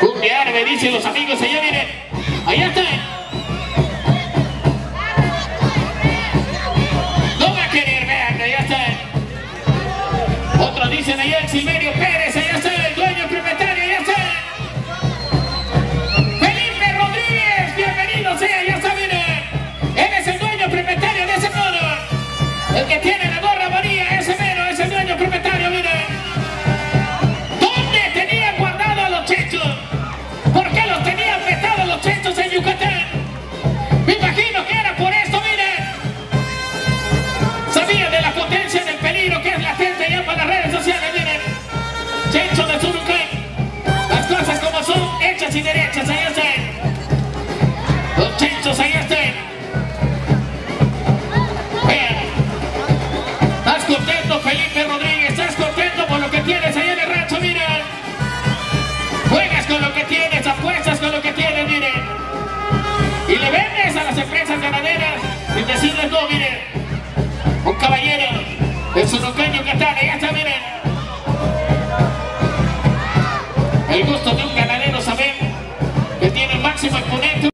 Cumbia árabe, dicen los amigos, allá miren. Allá está. No va a querer, vean, allá está. Otros dicen allá el Silverio Pérez, allá está el dueño propietario, allá está. Felipe Rodríguez, bienvenido sea, allá está, miren. Él es el dueño propietario de ese mono. El que tiene la gorra María, ese mero, es el dueño propietario, miren. ¿Dónde tenían guardados a los chechos? ¿Por qué los tenían metados los chechos en Yucatán? Me imagino que era por esto, miren. Sabía de la potencia del peligro que es la gente ya para las redes sociales, miren. Checho de Surucán. Las cosas como son, hechas y derechas, ahí están. Los chechos, ahí están. Vean. ¿Estás contento, Felipe Rodríguez? ¿Estás contento por lo que tienes ahí en el rancho? Miren. Juegas con lo que tienes, apuestas con lo que tienes, miren. Y le vendes a las empresas ganaderas sin decirles no, miren. Un caballero de Surucán, Yucatán, ya está, miren.